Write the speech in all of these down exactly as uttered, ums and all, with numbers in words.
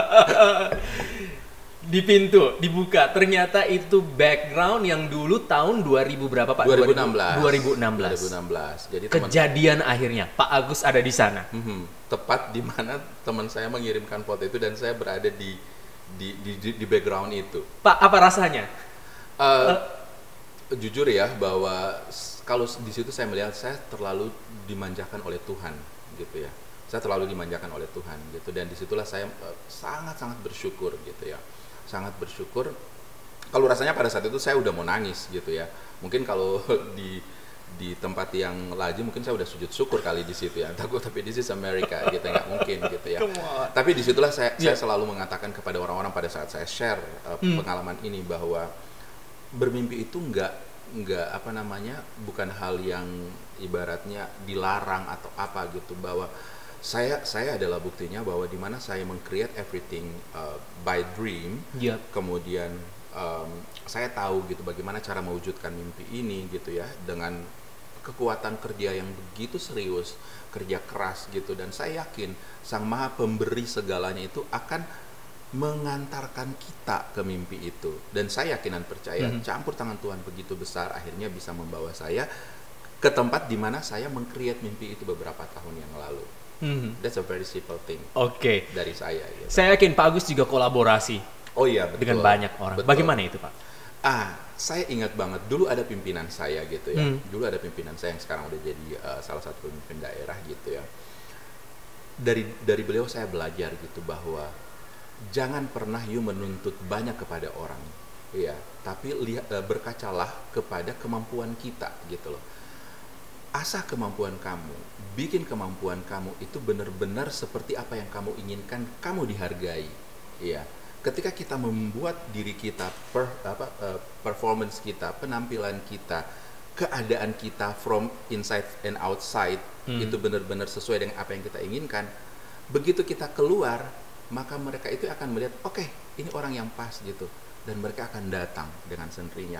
Di pintu dibuka, ternyata itu background yang dulu tahun dua ribu berapa Pak? dua ribu enam belas. dua ribu enam belas. dua ribu enam belas. Jadi teman, kejadian akhirnya Pak Agus ada di sana. Mhm, tepat di mana teman saya mengirimkan foto itu dan saya berada di di di, di, di background itu. Pak, apa rasanya? Uh, uh, jujur ya bahwa s- kalau s- di situ saya melihat saya terlalu dimanjakan oleh Tuhan gitu ya. Saya terlalu dimanjakan oleh Tuhan gitu, dan disitulah saya uh, sangat-sangat bersyukur gitu ya. Sangat bersyukur. Kalau rasanya pada saat itu saya udah mau nangis gitu ya. Mungkin kalau di di tempat yang laju mungkin saya udah sujud syukur kali di situ ya. Takut, tapi this is America gitu, nggak mungkin gitu ya. Tapi disitulah saya Yeah. saya selalu mengatakan kepada orang-orang pada saat saya share uh, Hmm. pengalaman ini bahwa bermimpi itu nggak nggak apa namanya bukan hal yang ibaratnya dilarang atau apa gitu, bahwa saya saya adalah buktinya bahwa di mana saya meng-create everything uh, by dream. Yep. Kemudian um, saya tahu gitu bagaimana cara mewujudkan mimpi ini gitu ya, dengan kekuatan kerja yang begitu serius, kerja keras gitu, dan saya yakin Sang Maha Pemberi segalanya itu akan mengantarkan kita ke mimpi itu. Dan saya yakin dan percaya Mhm. campur tangan Tuhan begitu besar akhirnya bisa membawa saya ke tempat di mana saya meng-create mimpi itu beberapa tahun yang lalu. Mhm. That's a very simple thing Oke. dari saya gitu. Saya yakin Pak Agus juga kolaborasi Oh iya, betul. dengan banyak orang. Betul. Bagaimana itu Pak? Ah, saya ingat banget dulu ada pimpinan saya gitu ya. Hmm. Dulu ada pimpinan saya yang sekarang udah jadi uh, salah satu pemimpin daerah gitu ya. Dari dari beliau saya belajar gitu bahwa jangan pernah you menuntut banyak kepada orang, ya. Tapi lihat, uh, berkacalah kepada kemampuan kita gitu loh. Asah kemampuan kamu, bikin kemampuan kamu itu benar-benar seperti apa yang kamu inginkan, kamu dihargai, ya. Ketika kita membuat diri kita, per, apa, uh, performance kita, penampilan kita, keadaan kita from inside and outside Hmm. itu benar-benar sesuai dengan apa yang kita inginkan, begitu kita keluar, maka mereka itu akan melihat, oke, okay, ini orang yang pas gitu, dan mereka akan datang dengan sendirinya.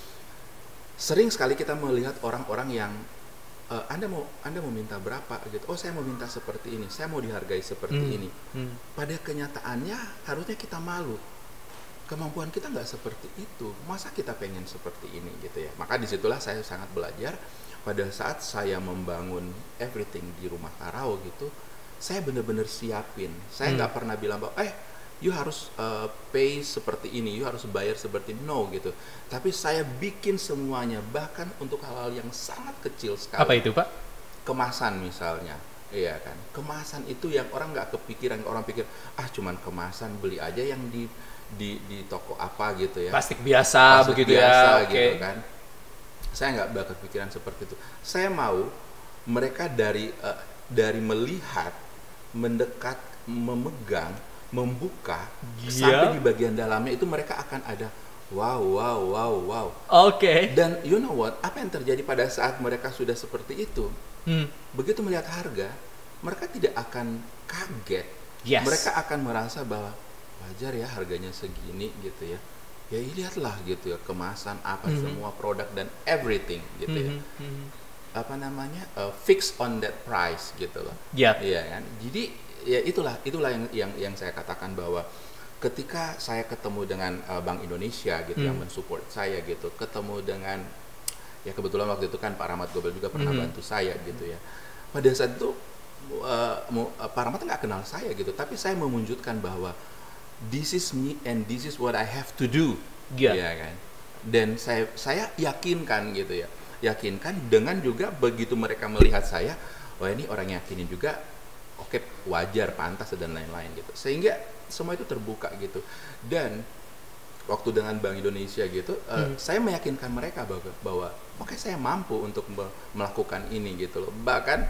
Sering sekali kita melihat orang-orang yang Uh, anda mau anda mau minta berapa gitu, oh saya mau minta seperti ini, saya mau dihargai seperti Hmm. ini. Hmm. Pada kenyataannya harusnya kita malu, kemampuan kita nggak seperti itu, masa kita pengen seperti ini gitu ya. Maka disitulah saya sangat belajar pada saat saya membangun everything di rumah Karao gitu. Saya benar-benar siapin, saya nggak Hmm. pernah bilang bahwa eh you harus uh, pay seperti ini, you harus bayar seperti ini, no gitu. Tapi saya bikin semuanya, bahkan untuk hal-hal yang sangat kecil sekali. Apa itu Pak? Kemasan misalnya, iya kan. Kemasan itu yang orang nggak kepikiran, orang pikir ah cuman kemasan, beli aja yang di di di toko apa gitu ya. Plastik biasa Plastik begitu biasa ya. gitu Oke. kan. Saya nggak bakal kepikiran seperti itu. Saya mau mereka dari uh, dari melihat, mendekat, memegang, membuka, Iya. sampai di bagian dalamnya itu mereka akan ada wow, wow, wow, wow. Oke. Dan you know what? Apa yang terjadi pada saat mereka sudah seperti itu? Hmm. Begitu melihat harga, mereka tidak akan kaget. Yes. Mereka akan merasa bahwa wajar ya harganya segini gitu ya. Ya lihatlah gitu ya, kemasan apa, Mhm. semua produk dan everything gitu ya. Mhm. Mhm. Apa namanya? Uh, fix on that price gitu loh. Yap. Iya kan? Jadi ya itulah itulah yang yang yang saya katakan bahwa ketika saya ketemu dengan uh, Bank Indonesia gitu yang Hmm. mensupport saya gitu, ketemu dengan ya kebetulan waktu itu kan Pak Rahmat Gobel juga pernah Mhm. bantu saya gitu ya. Pada saat itu uh, mu- uh, Pak Rahmat nggak kenal saya gitu, tapi saya memunculkan bahwa this is me and this is what I have to do. Iya. Iya kan? Dan saya saya yakinkan gitu ya. Yakinkan dengan juga begitu mereka melihat saya, wah ini orang yakinin juga, oke wajar, pantas dan lain-lain gitu. Sehingga semua itu terbuka gitu. Dan waktu dengan Bank Indonesia gitu, uh, Hmm. saya meyakinkan mereka bahwa, bahwa oke saya mampu untuk me- melakukan ini gitu loh. Bahkan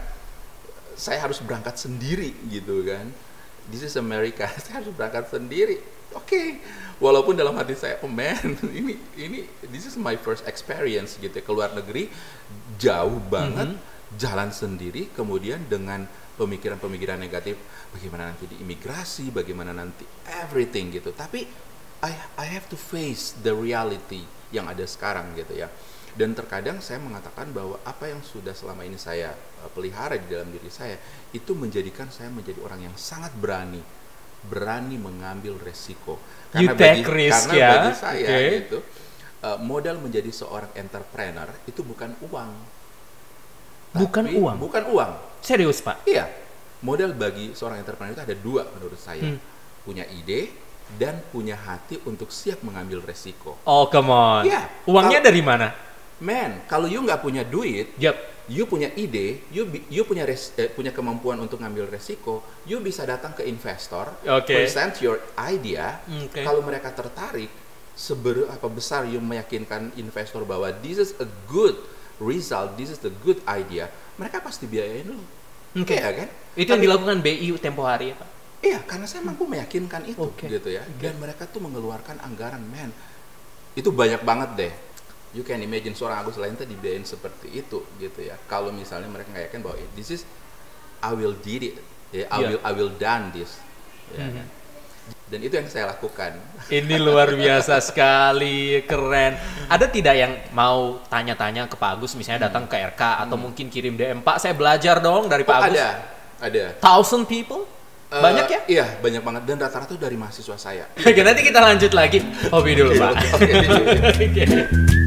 saya harus berangkat sendiri gitu kan. This is America, saya harus berangkat sendiri. Oke, walaupun dalam hati saya, oh man, ini ini this is my first experience gitu ya, ke luar negeri jauh banget, Mhm. jalan sendiri, kemudian dengan pemikiran-pemikiran negatif, bagaimana nanti di imigrasi, bagaimana nanti everything gitu. Tapi I I have to face the reality yang ada sekarang gitu ya. Dan terkadang saya mengatakan bahwa apa yang sudah selama ini saya uh, pelihara di dalam diri saya itu menjadikan saya menjadi orang yang sangat berani berani mengambil resiko. You Karena take bagi, risk, karena ya. bagi saya Okay. gitu, uh, modal menjadi seorang entrepreneur itu bukan uang. Bukan Tapi uang? Bukan uang. Serius, Pak? Iya. Modal bagi seorang entrepreneur itu ada dua menurut saya. Hmm. Punya ide dan punya hati untuk siap mengambil resiko. Oh, come on. Iya. Uangnya Kalau- dari mana? Man, kalau you nggak punya duit, Yap. you punya ide, you bi- you punya res, eh, punya kemampuan untuk ngambil resiko, you bisa datang ke investor, Oke. present your idea. Oke. Kalau mereka tertarik, seber apa besar you meyakinkan investor bahwa this is a good result, this is the good idea, mereka pasti biayain lu. Oke. Iya kan? Itu yang Tapi- dilakukan B I tempo hari ya, Pak? Iya, karena saya mampu meyakinkan itu, Oke. gitu ya. Dan mereka tuh mengeluarkan anggaran, man, itu banyak banget deh. You can imagine seorang Agus Lenta dibiayain seperti itu, gitu ya. Kalau misalnya mereka nggak yakin bahwa this is I will did it, ya, I Iya. will I will done this, ya Mhm. kan? Dan itu yang saya lakukan. Ini luar biasa sekali, keren. Ada tidak yang mau tanya-tanya ke Pak Agus, misalnya datang ke R K atau mungkin kirim D M, Pak, saya belajar dong dari Oh, Pak Agus. ada, ada. Thousand people? Eh, Banyak ya? Iya, banyak banget. Dan rata-rata dari mahasiswa saya. Oke, nanti kita lanjut lagi. Hobi dulu, Pak. Oke, oke, oke. Oke.